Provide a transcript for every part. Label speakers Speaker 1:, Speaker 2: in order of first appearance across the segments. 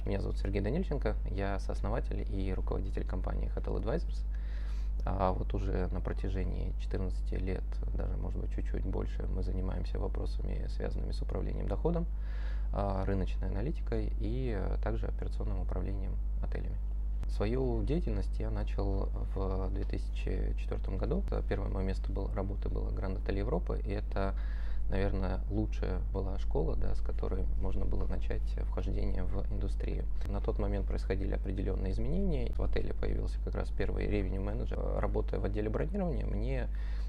Speaker 1: Меня зовут Сергей Данильченко, я сооснователь и руководитель компании Hotel Advisors. Вот уже на протяжении 14 лет, даже может быть чуть-чуть больше, мы занимаемся вопросами, связанными с управлением доходом, рыночной аналитикой и также операционным управлением отелями. Свою деятельность я начал в 2004 году. Первое мое место работы было Grand Hotel Европа, и это, наверное, лучшая была школа, да, с которой можно было начать вхождение в индустрию. На тот момент происходили определенные изменения. В отеле появился как раз первый revenue менеджер. Работая в отделе бронирования, мне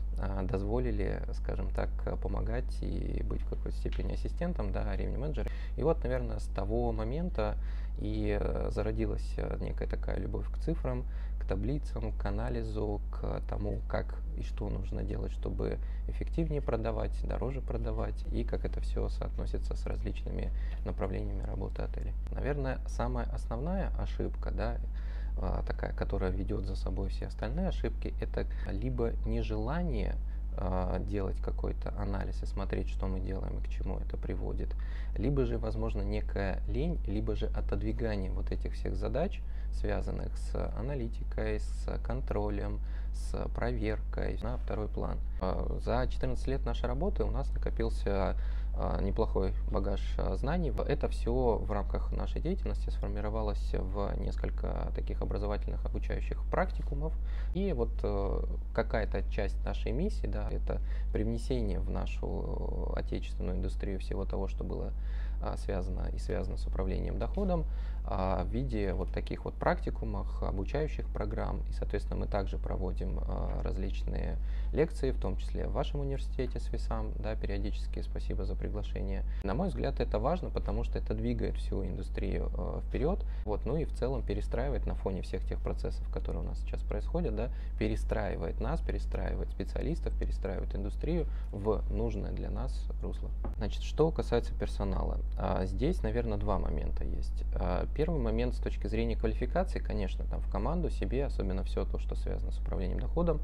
Speaker 1: дозволили, скажем так, помогать и быть в какой-то степени ассистентом, да, revenue менеджера. И вот, наверное, с того момента и зародилась некая такая любовь к цифрам, к таблицам, к анализу, к тому, как и что нужно делать, чтобы эффективнее продавать, дороже продавать, и как это все соотносится с различными направлениями работы отеля. Наверное, самая основная ошибка, да, такая, которая ведет за собой все остальные ошибки, это либо нежелание делать какой-то анализ и смотреть, что мы делаем и к чему это приводит, либо же, возможно, некая лень, либо же отодвигание вот этих всех задач, связанных с аналитикой, с контролем, с проверкой на второй план. За 14 лет нашей работы у нас накопился неплохой багаж знаний. Это все в рамках нашей деятельности сформировалось в несколько таких образовательных обучающих практикумов. И вот какая-то часть нашей миссии, да, это привнесение в нашу отечественную индустрию всего того, что было связано с управлением доходом, в виде вот таких вот практикумов, обучающих программ. И, соответственно, мы также проводим различные лекции, в том числе в вашем университете с ВИСАМ, да, периодически. Спасибо за приглашение. На мой взгляд, это важно, потому что это двигает всю индустрию вперед. Вот, ну и в целом перестраивает на фоне всех тех процессов, которые у нас сейчас происходят, да, перестраивает нас, перестраивает специалистов, перестраивает индустрию в нужное для нас русло. Значит, что касается персонала, здесь, наверное, два момента есть. Первый момент с точки зрения квалификации, конечно, там в команду себе, особенно все то, что связано с управлением доходом,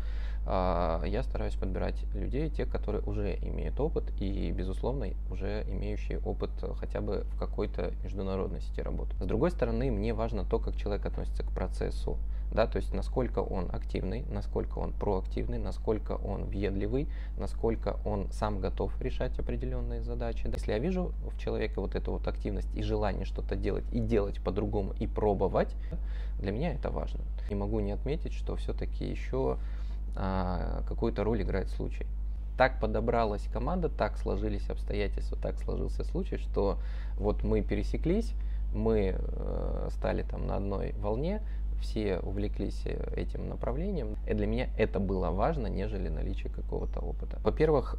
Speaker 1: я стараюсь подбирать людей, тех, которые уже имеют опыт и, безусловно, уже имеющие опыт хотя бы в какой-то международной сети работы. С другой стороны, мне важно то, как человек относится к процессу. Да, то есть насколько он активный, насколько он проактивный, насколько он въедливый, насколько он сам готов решать определенные задачи. Да. Если я вижу в человеке вот эту вот активность и желание что-то делать и делать по-другому и пробовать, для меня это важно. Не могу не отметить, что все-таки еще какую-то роль играет случай. Так подобралась команда, так сложились обстоятельства, так сложился случай, что вот мы пересеклись, мы стали там на одной волне, все увлеклись этим направлением. И для меня это было важно, нежели наличие какого-то опыта. Во-первых,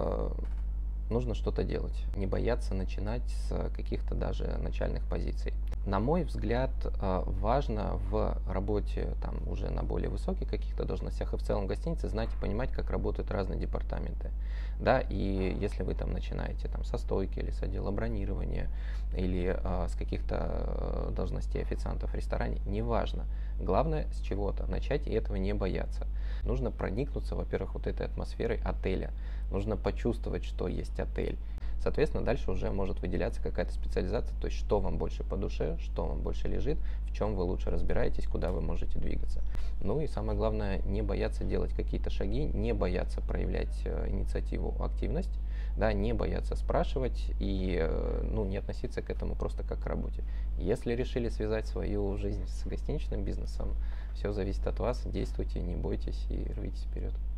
Speaker 1: нужно что-то делать, не бояться начинать с каких-то даже начальных позиций. На мой взгляд, важно в работе там, уже на более высоких каких-то должностях и в целом в гостинице знать и понимать, как работают разные департаменты. Да, и если вы там начинаете там, со стойки или с отдела бронирования или с каких-то должностей официантов в ресторане, неважно. Главное с чего-то начать и этого не бояться. Нужно проникнуться, во-первых, вот этой атмосферой отеля. Нужно почувствовать, что есть отель. Соответственно, дальше уже может выделяться какая-то специализация, то есть что вам больше по душе, что вам больше лежит, в чем вы лучше разбираетесь, куда вы можете двигаться. Ну и самое главное, не бояться делать какие-то шаги, не бояться проявлять инициативу, активность, да, не бояться спрашивать и не относиться к этому просто как к работе. Если решили связать свою жизнь с гостиничным бизнесом, все зависит от вас, действуйте, не бойтесь и рвитесь вперед.